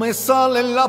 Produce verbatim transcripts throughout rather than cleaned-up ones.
me salen las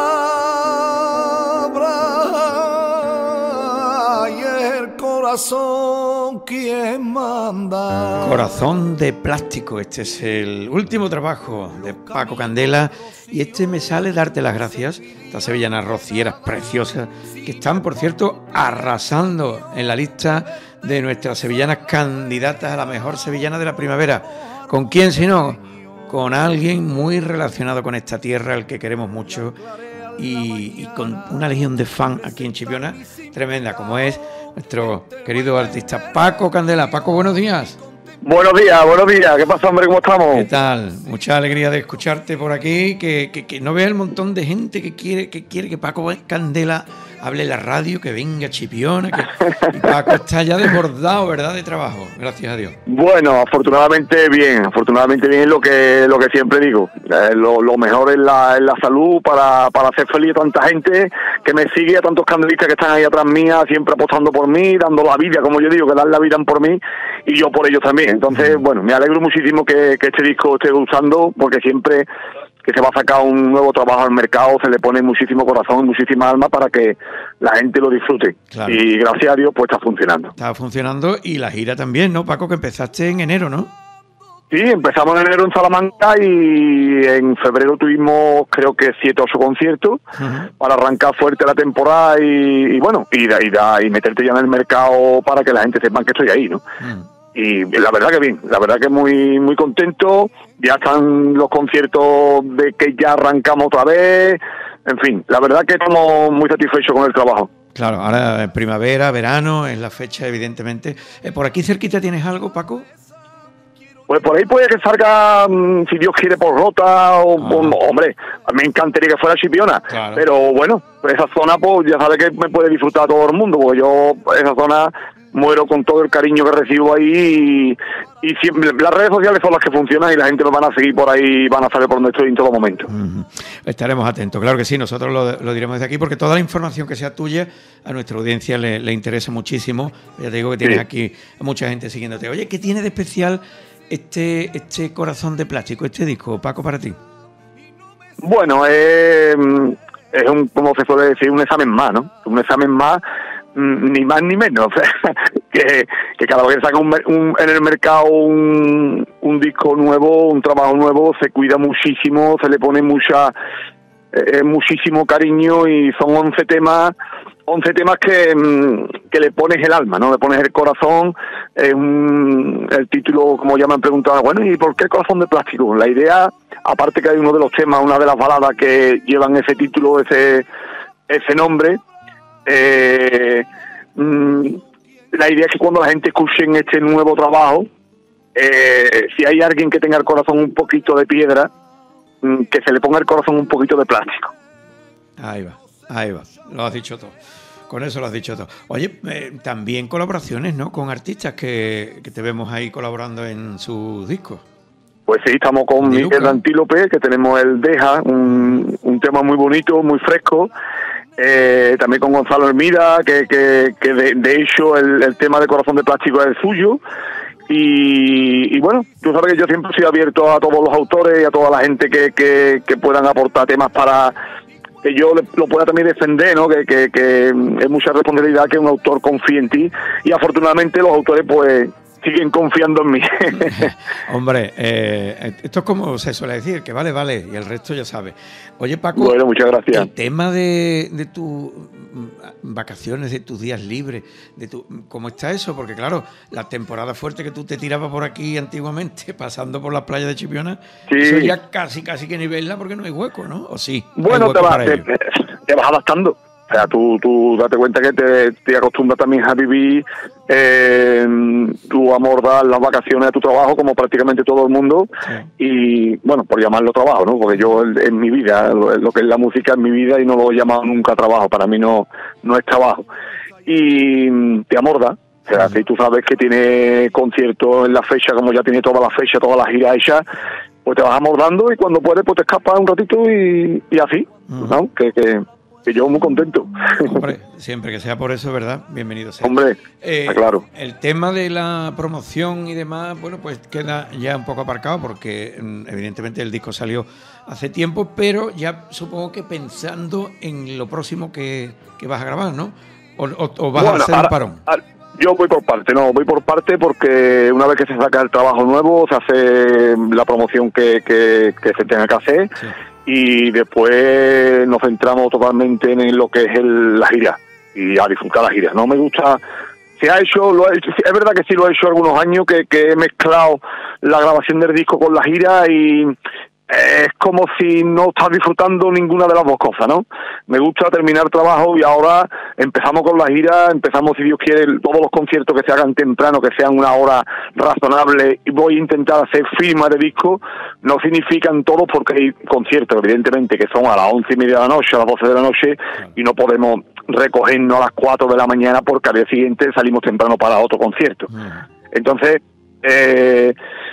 palabras y el corazón quien manda. Corazón de plástico, este es el último trabajo de Paco Candela y este me sale darte las gracias. Estas sevillanas rocieras preciosas que están, por cierto, arrasando en la lista de nuestras sevillanas candidatas a la mejor sevillana de la primavera. ¿Con quién si no? Con alguien muy relacionado con esta tierra, al que queremos mucho, y, y con una legión de fan aquí en Chipiona tremenda, como es nuestro querido artista Paco Candela. Paco, buenos días. Buenos días, buenos días. ¿Qué pasa, hombre? ¿Cómo estamos? ¿Qué tal? Mucha alegría de escucharte por aquí, que, que, que no vea el montón de gente que quiere que quiere que Paco Candela hable en la radio, que venga a Chipiona, que y Paco está ya desbordado, ¿verdad?, de trabajo, gracias a Dios. Bueno, afortunadamente bien, afortunadamente bien, lo que lo que siempre digo. Eh, lo, lo mejor es la, es la salud para, para hacer feliz a tanta gente que me sigue, a tantos candelistas que están ahí atrás mía, siempre apostando por mí, dando la vida, como yo digo, que dan la vida por mí, y yo por ellos también. Entonces, mm. bueno, me alegro muchísimo que, que este disco esté usando, porque siempre que se va a sacar un nuevo trabajo al mercado, se le pone muchísimo corazón y muchísima alma para que la gente lo disfrute. Claro. Y gracias a Dios, pues está funcionando. Está funcionando, y la gira también, ¿no, Paco? Que empezaste en enero, ¿no? Sí, empezamos en enero en Salamanca y en febrero tuvimos, creo que siete o ocho conciertos uh-huh. para arrancar fuerte la temporada y, y bueno, y, y, y meterte ya en el mercado para que la gente sepa que estoy ahí, ¿no? Uh-huh. Y la verdad que bien, la verdad que muy muy contento. Ya están los conciertos de que ya arrancamos otra vez. En fin, la verdad que estamos muy satisfechos con el trabajo. Claro, ahora primavera, verano, es la fecha, evidentemente. Eh, ¿Por aquí cerquita tienes algo, Paco? Pues por ahí puede que salga, si Dios quiere, por Rota o, ah. o hombre, me encantaría que fuera Chipiona, claro. Pero bueno, esa zona, pues ya sabe que me puede disfrutar todo el mundo, porque yo, esa zona, muero con todo el cariño que recibo ahí y, y siempre las redes sociales son las que funcionan y la gente nos van a seguir por ahí, van a saber por dónde estoy en todo momento. Uh-huh. Estaremos atentos, claro que sí, nosotros lo, lo diremos desde aquí, porque toda la información que sea tuya a nuestra audiencia le, le interesa muchísimo. Ya te digo que tienes sí. aquí a mucha gente siguiéndote. Oye, ¿qué tiene de especial este este Corazón de Plástico, este disco, Paco, para ti? Bueno, eh, es un, como se suele decir, un examen más, ¿no? Un examen más, ni más ni menos. O sea, que, que cada vez que saca un, un, en el mercado un, un disco nuevo, un trabajo nuevo, se cuida muchísimo, se le pone mucha eh, muchísimo cariño y son once temas once temas que, que le pones el alma, ¿no? Le pones el corazón. Es un, el título, como ya me han preguntado, bueno, ¿y por qué Corazón de Plástico? La idea, aparte que hay uno de los temas, una de las baladas que llevan ese título, ese ese nombre, eh, mmm, la idea es que cuando la gente escuche en este nuevo trabajo, eh, si hay alguien que tenga el corazón un poquito de piedra, mmm, que se le ponga el corazón un poquito de plástico. Ahí va, ahí va, lo has dicho todo. Con eso lo has dicho todo. Oye, eh, también colaboraciones, ¿no?, con artistas que, que te vemos ahí colaborando en sus discos. Pues sí, estamos con Diluca. Miguel Antílope, que tenemos el Deja, un, un tema muy bonito, muy fresco. Eh, también con Gonzalo Hermida, que, que, que de, de hecho el, el tema de Corazón de Plástico es el suyo. Y, y bueno, tú sabes que yo siempre soy abierto a todos los autores y a toda la gente que, que, que puedan aportar temas para que yo lo pueda también defender, ¿no? Que, que, que es mucha responsabilidad que un autor confíe en ti, y afortunadamente los autores pues siguen confiando en mí. Hombre, eh, esto es como se suele decir, que vale, vale, y el resto ya sabe. Oye, Paco, bueno, muchas gracias. El tema de, de tus vacaciones, de tus días libres, de tu, ¿cómo está eso? Porque claro, la temporada fuerte que tú te tirabas por aquí antiguamente, pasando por las playas de Chipiona, sí. Eso ya casi, casi que ni verla porque no hay hueco, ¿no? ¿O sí? Bueno, te, va, te, te vas adaptando. O sea, tú, tú date cuenta que te, te acostumbras también a vivir, eh, tú amordar las vacaciones de tu trabajo como prácticamente todo el mundo, sí. Y bueno, por llamarlo trabajo, ¿no? Porque yo en mi vida, lo, lo que es la música es mi vida y no lo he llamado nunca trabajo, para mí no, no es trabajo. Y te amorda, o sea, si tú sabes que tiene conciertos en la fecha, como ya tiene toda la fecha, toda la gira hecha, pues te vas amordando y cuando puedes pues te escapas un ratito y, y así, uh-huh. ¿no? Que... que que yo muy contento. Hombre, siempre que sea por eso, ¿verdad? Bienvenido sea. Hombre, eh, claro. El tema de la promoción y demás, bueno, pues queda ya un poco aparcado porque evidentemente el disco salió hace tiempo, pero ya supongo que pensando en lo próximo que, que vas a grabar, ¿no? O, o, o vas bueno, a hacer ahora, un parón. Ahora, yo voy por parte, no, voy por parte porque una vez que se saca el trabajo nuevo, se hace la promoción que, que, que se tenga que hacer. Sí. Y después nos centramos totalmente en lo que es el, la gira y a disfrutar la gira. No me gusta, se ha hecho, lo ha hecho, es verdad que sí lo he hecho algunos años, que, que he mezclado la grabación del disco con la gira y es como si no estás disfrutando ninguna de las dos cosas, ¿no? Me gusta terminar trabajo y ahora empezamos con la gira, empezamos, si Dios quiere, todos los conciertos que se hagan temprano, que sean una hora razonable, y voy a intentar hacer firma de disco. No significan todos porque hay conciertos, evidentemente, que son a las once y media de la noche, a las doce de la noche, y no podemos recogernos a las cuatro de la mañana porque al día siguiente salimos temprano para otro concierto. Entonces, eh...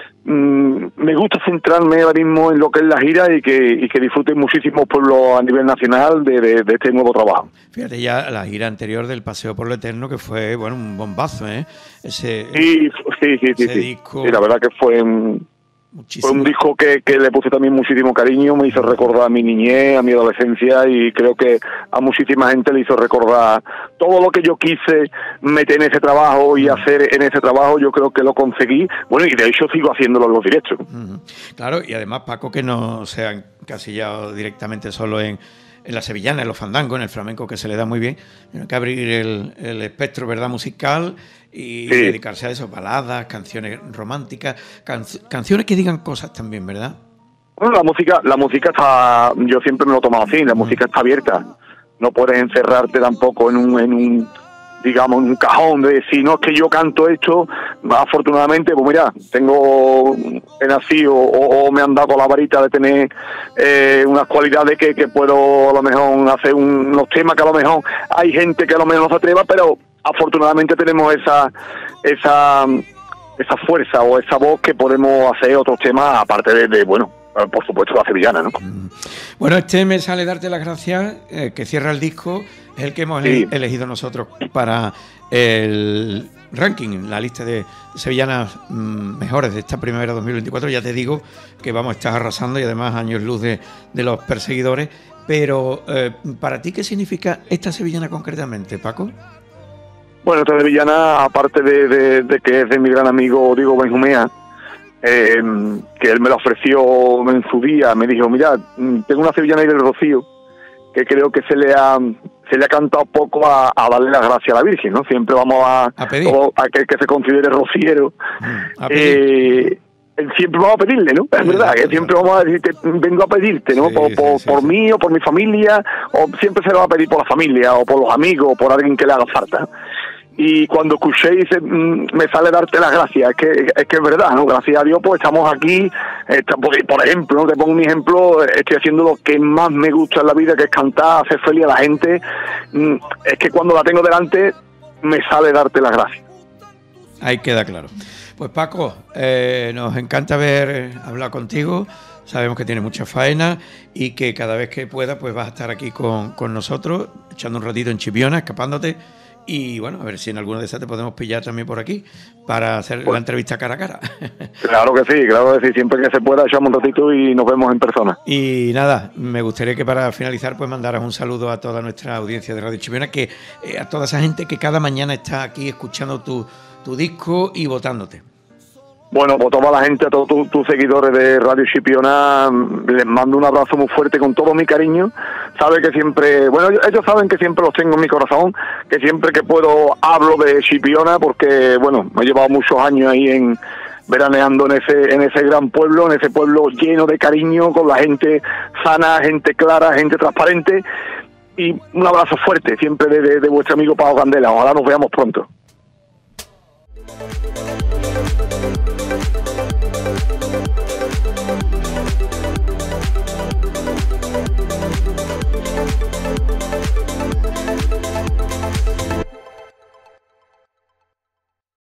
me gusta centrarme ahora mismo en lo que es la gira y que y que disfruten muchísimos pueblos a nivel nacional de, de, de este nuevo trabajo. Fíjate ya la gira anterior del Paseo por lo Eterno, que fue, bueno, un bombazo, ¿eh? Ese, sí, sí, sí, sí, sí. Disco... sí, la verdad que fue un, fue un disco que, que le puse también muchísimo cariño, me hizo recordar a mi niñez, a mi adolescencia, y creo que a muchísima gente le hizo recordar todo lo que yo quise meter en ese trabajo y hacer en ese trabajo. Yo creo que lo conseguí, bueno, y de hecho sigo haciéndolo en los directos. Uh-huh. Claro, y además, Paco, que no se ha encasillado directamente solo en, en la sevillana, en los fandangos, en el flamenco, que se le da muy bien, tiene que abrir el, el espectro, ¿verdad?, musical, y sí. dedicarse a eso, baladas, canciones románticas, can, canciones que digan cosas también, ¿verdad? Bueno, la música, la música está, yo siempre me lo he tomado así, la uh-huh. música está abierta. No puedes encerrarte tampoco en un, en un, digamos, en un cajón de decir, no, es que yo canto esto. Afortunadamente, pues mira, tengo, he nacido o, o me han dado con la varita de tener eh, unas cualidades que, que puedo a lo mejor hacer un, unos temas que a lo mejor hay gente que a lo mejor no se atreva, pero afortunadamente tenemos esa, esa, esa fuerza o esa voz que podemos hacer otros temas aparte de, de bueno, por supuesto, la sevillana, ¿no? Bueno, este Me Sale Darte las Gracias, eh, que cierra el disco, es el que hemos sí. elegido nosotros para el ranking, la lista de sevillanas mmm, mejores de esta primavera dos mil veinticuatro. Ya te digo que vamos a estar arrasando y además años luz de, de los perseguidores. Pero, eh, ¿para ti qué significa esta sevillana concretamente, Paco? Bueno, esta sevillana, aparte de, de, de que es de mi gran amigo Diego Benjumea, Eh, que él me lo ofreció en su día, me dijo, mira, tengo una sevillana ahí del Rocío que creo que se le ha se le ha cantado poco a, a darle las gracias a la Virgen, ¿no? Siempre vamos a, a pedir todo aquel que se considere rociero, mm, a eh, siempre vamos a pedirle, ¿no? Es verdad, que siempre vamos a decir que vengo a pedirte, ¿no? Sí, por sí, por, sí, por sí. mí o por mi familia, o siempre se lo va a pedir por la familia o por los amigos o por alguien que le haga falta. Y cuando escuché dice, mmm, me sale darte las gracias, es que es que es verdad, ¿no? Gracias a Dios pues estamos aquí, está, por, por ejemplo, ¿no? Te pongo un ejemplo, estoy haciendo lo que más me gusta en la vida, que es cantar, hacer feliz a la gente. Mm, es que cuando la tengo delante me sale darte las gracias. Ahí queda claro. Pues Paco, eh, nos encanta haber hablado contigo. Sabemos que tienes mucha faena y que cada vez que puedas pues vas a estar aquí con, con nosotros, echando un ratito en Chipiona, escapándote. Y bueno, a ver si en alguna de esas te podemos pillar también por aquí para hacer pues, la entrevista cara a cara. Claro que sí, claro que sí. Siempre que se pueda echamos un ratito y nos vemos en persona. Y nada, me gustaría que para finalizar pues mandaras un saludo a toda nuestra audiencia de Radio Chipiona, que eh, a toda esa gente que cada mañana está aquí escuchando tu, tu disco y votándote. Bueno, pues toda la gente, a todos tus tu seguidores de Radio Chipiona, les mando un abrazo muy fuerte con todo mi cariño. Sabe que siempre, bueno, ellos saben que siempre los tengo en mi corazón, que siempre que puedo hablo de Chipiona, porque, bueno, me he llevado muchos años ahí en veraneando en ese en ese gran pueblo, en ese pueblo lleno de cariño, con la gente sana, gente clara, gente transparente. Y un abrazo fuerte siempre de, de, de vuestro amigo Paco Candela. Ojalá nos veamos pronto.